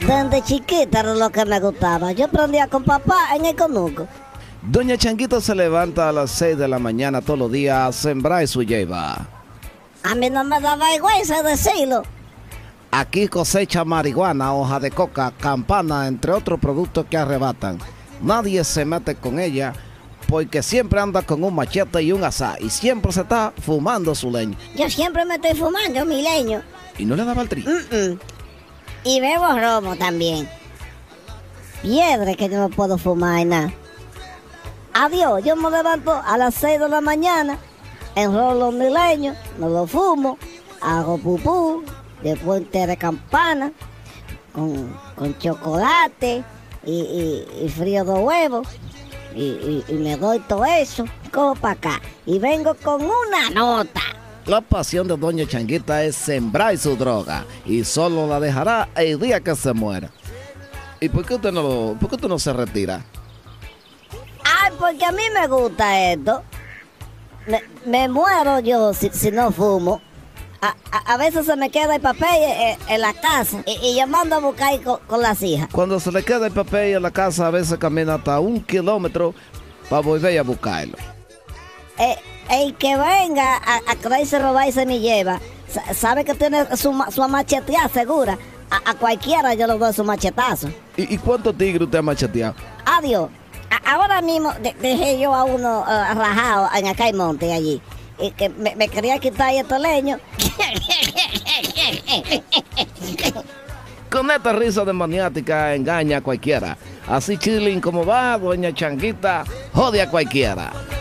Desde chiquita era lo que me gustaba. Yo aprendía con papá en el conuco. Doña Changuita se levanta a las 6 de la mañana todos los días a sembrar su hierba. A mí no me da vergüenza decirlo. Aquí cosecha marihuana, hoja de coca, campana, entre otros productos que arrebatan. Nadie se mete con ella porque siempre anda con un machete y un asá y siempre se está fumando su leña. Yo siempre me estoy fumando mi leño. ¿Y no le daba el tri? Y bebo romo también. Piedra que yo no puedo fumar y nada. Adiós, yo me levanto a las 6 de la mañana, enrolo mi leño, me lo fumo, hago pupú, después té de campana, con chocolate y frío de huevos, y me doy todo eso, cojo para acá, y vengo con una nota. La pasión de Doña Changuita es sembrar su droga y solo la dejará el día que se muera. ¿Y por qué usted no se retira? Ay, porque a mí me gusta esto. Me muero yo si no fumo. A veces se me queda el papel en la casa y yo mando a buscar con las hijas. Cuando se le queda el papel en la casa, a veces camina hasta 1 kilómetro para volver a buscarlo. El que venga a quererse robar y se me lleva, sabe que tiene su macheteada segura. A cualquiera yo le doy su machetazo. ¿Y cuántos tigres usted ha macheteado? Adiós. Ahora mismo dejé yo a uno rajado en acá el monte allí. Y que me quería quitar este leño. Con esta risa demoniática engaña a cualquiera. Así chilling como va, Doña Changuita, jode a cualquiera.